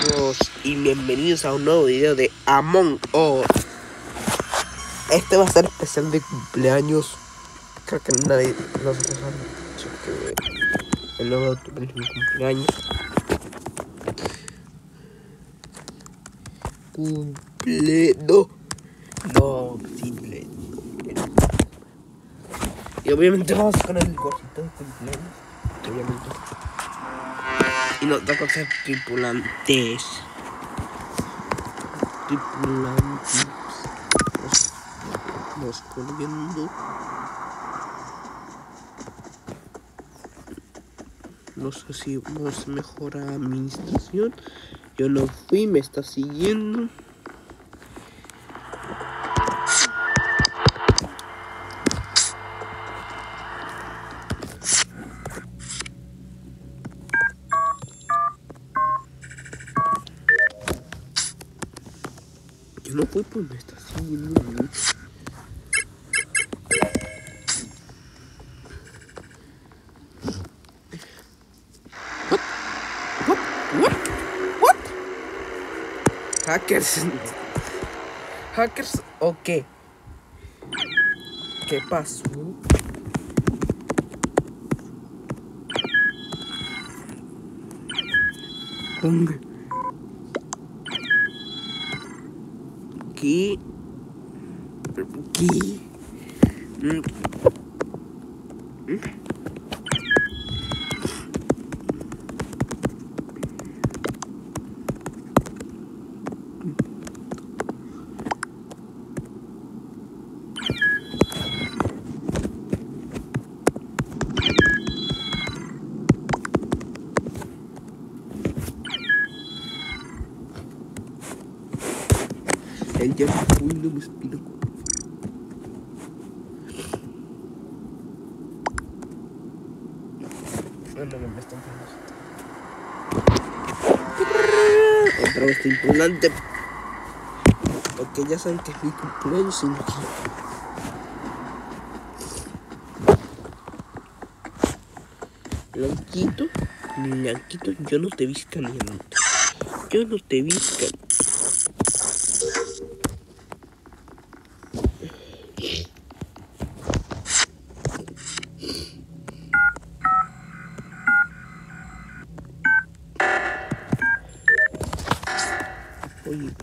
amigos y bienvenidos a un nuevo video de Among Us. Este va a ser especial de cumpleaños. Creo que nadie no se sabe que el 9 de octubre es mi cumpleaños. No, simple. Y obviamente vamos con el gorrito de cumpleaños. Obviamente. Y nos toca ser tripulantes. Vamos corriendo. No sé si vamos a mejorar administración. Yo no fui, me está siguiendo. Yo no fui, pues me está siguiendo mucho. What? Hackers o qué? ¿Qué pasó? ¿Qué? El ya no me espino. Bueno, me están pegando. Otra vez tripulante. Porque ya saben que es mi cumpleaños y no quiero. Blanquito, yo no te vi escaneando. Yo no te vi escaneando. Oye.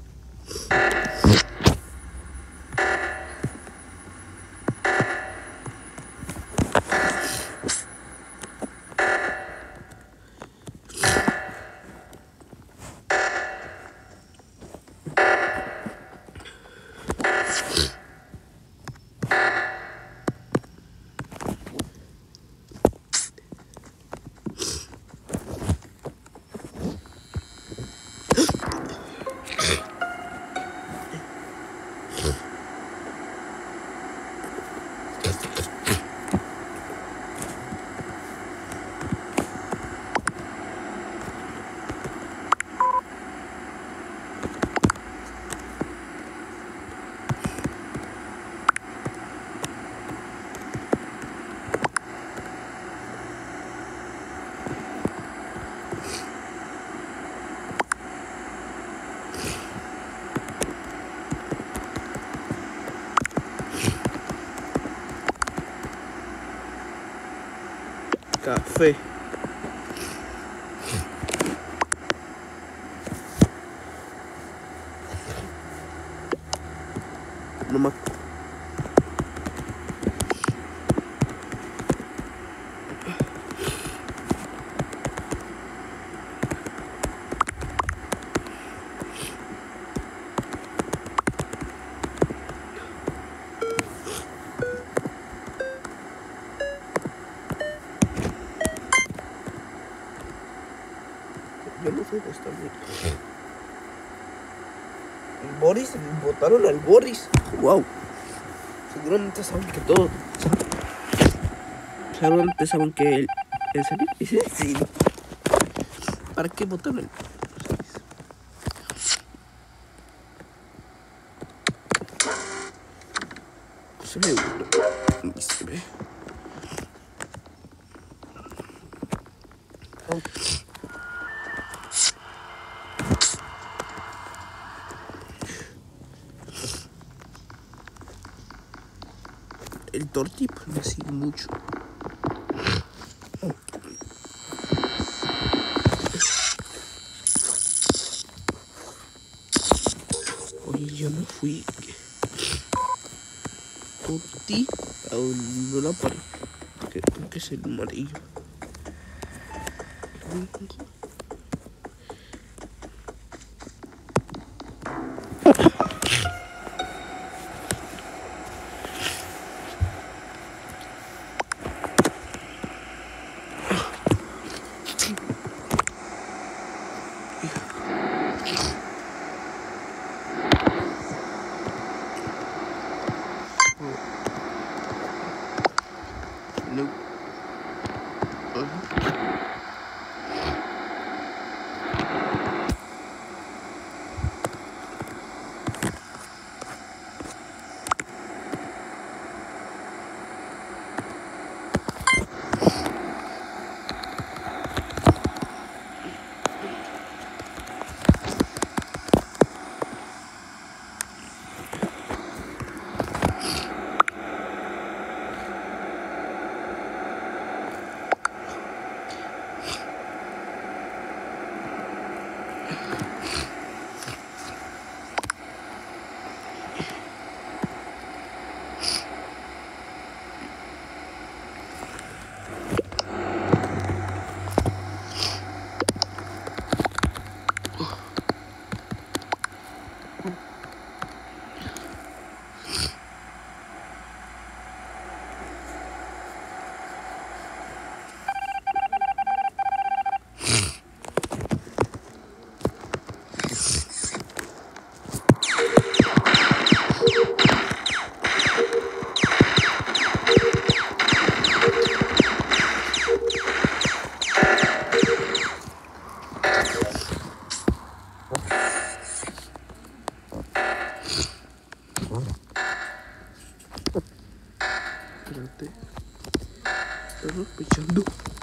Café. No me... Yo no soy de esta mierda. Boris, votaron al Boris. Wow. Seguramente saben que todo. Seguramente saben que él. ¿En serio? Sí. ¿Para qué votaron al Boris? Se ve. el torti pues me sigue mucho. Oye, yo me fui. Torti aún no la paro. Creo que es el amarillo. No. Espérate. Estoy sospechando.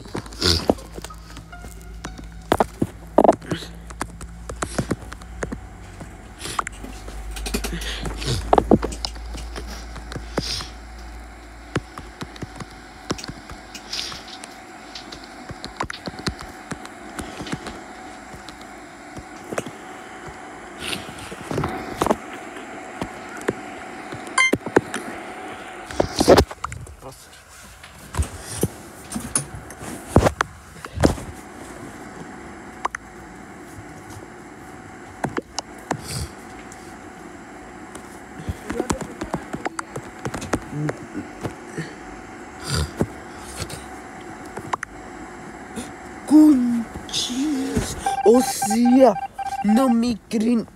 Conchis. O sea, no me creen.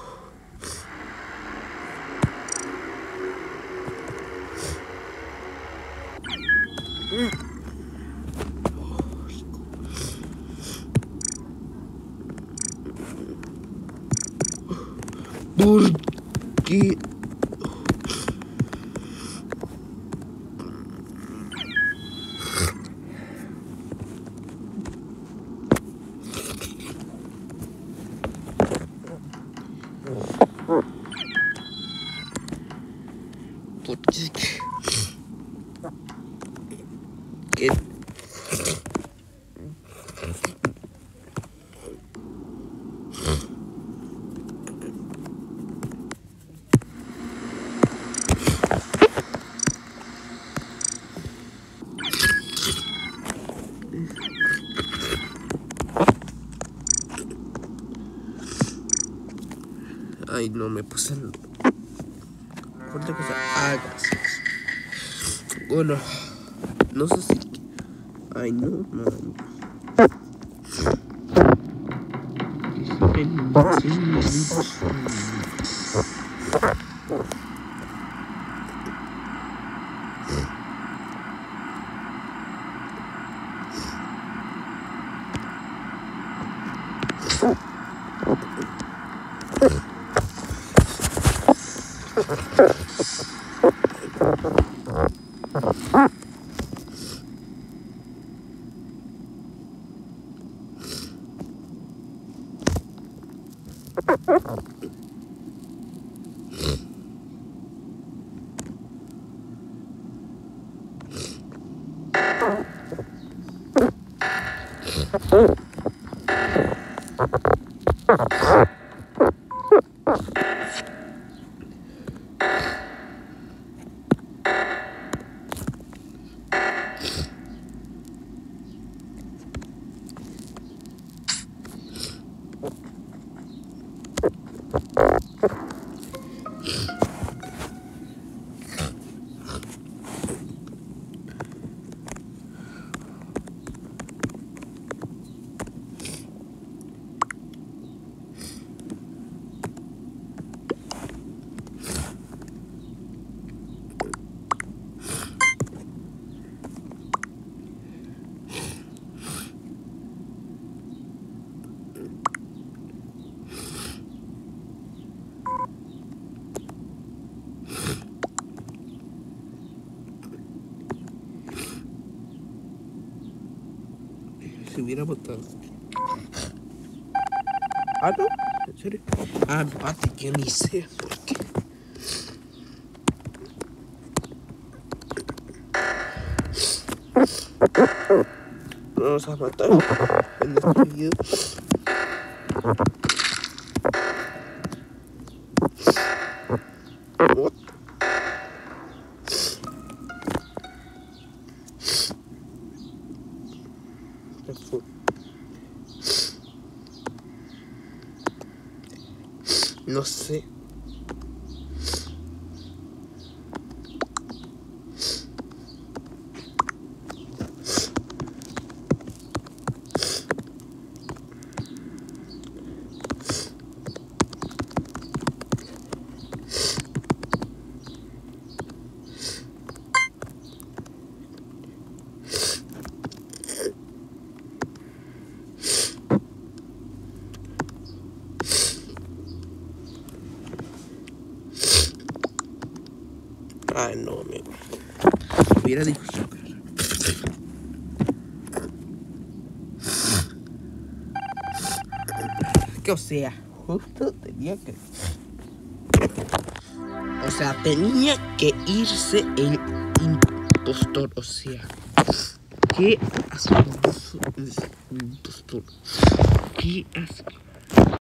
¿Por qué? Porque que ay, no me puse el... ¿Cuánta cosa hagas? Bueno, no sé si... Ay, no, man. Si hubiera votado. Ah, no, en serio. Ah, empate, que ni sé por qué. Vamos a matar en este video. What? No sé. Ay, no, amigo. Hubiera dicho azúcar. Que o sea, justo tenía que... O sea, tenía que irse el impostor. O sea, ¿qué hace el impostor? ¿Qué hace?